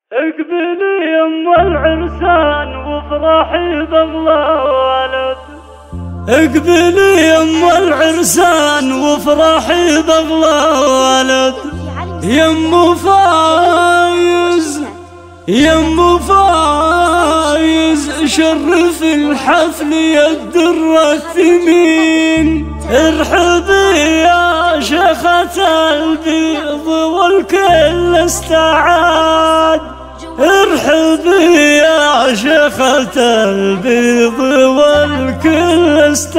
اقبلي يم العرسان وافرحي باغلى ولد. اقبلي يم العرسان وافرحي باغلى ولد. يم فايز يم فايز شرف الحفل يا الدر الثمين. ارحبي يا شيخة البيض والكل استعاد. ارحبي يا شيخة البيض والكل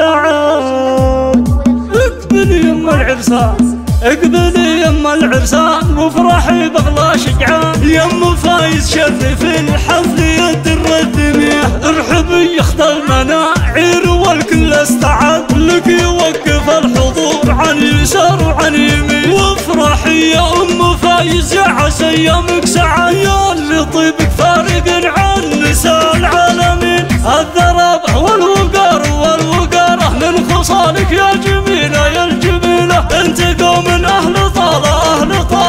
استعاد. اقبلي يم العرسان اقبلي يم العرسان وافرحي باغلى شجعان. يم فايز شرف الحفل يا الدر الثمين. ارحبي يخت المناعير والكل استعاد. لك يوقف الحضور عن يسار وعن يمين. وافرحي يا ام فايز يا عسى ايامك سعاد. يا اللي طيبك فارق عن نساء العالمين. الذرابة والوقار والوقارة من خصالك يا جميلة يا الجميلة. انت قوم من اهل طالة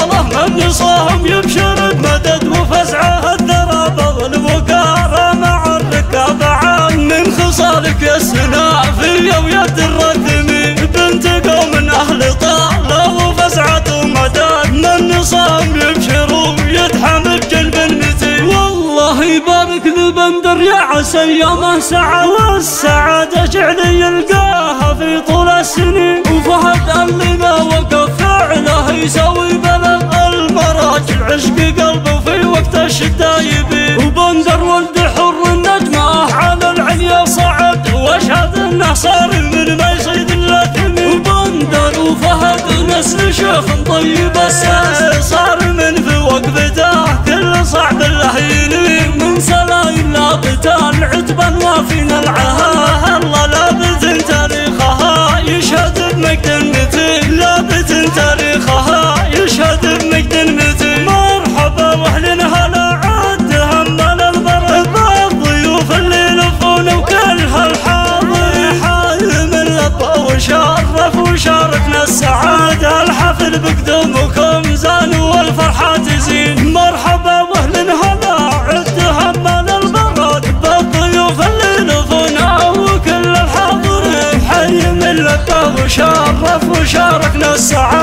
من نصاهم يبشر بمدد وفزعه. الذرابة والوقارة مع الركاب عام من خصالك يا السنافية ويا الدر الثمين. بنت قوم من اهل طالة وفزعة ومدد من نصاهم يبشروا يدحم بجنب المتين. والله يبارك لبندر يا عسى ايامه سعى. والسعادة جعلي يلقاها في طول السنين. وفهد اللي ما وقف فعله يسوي بلد المراجل. عشق قلبه في وقت الشدة يبين. وبندر ولد حر النجمة على العليا صعد. واشهد انه صار من ما يصيد الا ثمين. وبندر وفهد نسل شيخ طيب الساس. صار من في وقفته كل صعب له يلين. من سلايم لابتان عتبا وافينا العهد. الله لابت تاريخها يشهد بمجد المتين. لابت تاريخها يشهد بمجد المتين. مرحبا واهل هلا عد همنا البر. بالضيوف اللي يلفون وكل هالحاضر. حالم لبى وشرف وشاركنا السعادة. الحفل بقدومكم زان والفرحة تزين. مرحبا واهل هلا عد همنا البرد. بالضيوف اللي يلفون وكل الحاضرين. حي من لبى وشرف وشاركنا السعادة.